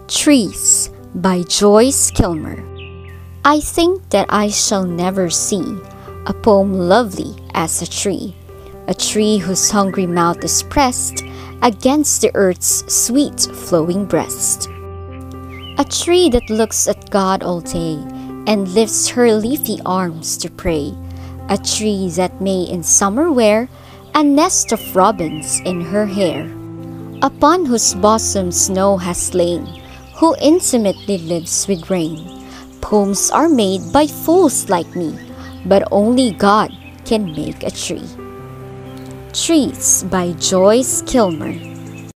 Trees by Joyce Kilmer. I think that I shall never see a poem lovely as a tree whose hungry mouth is pressed against the earth's sweet flowing breast. A tree that looks at God all day and lifts her leafy arms to pray. A tree that may in summer wear a nest of robins in her hair, upon whose bosom snow has lain, who intimately lives with rain. Poems are made by fools like me, but only God can make a tree. Trees by Joyce Kilmer.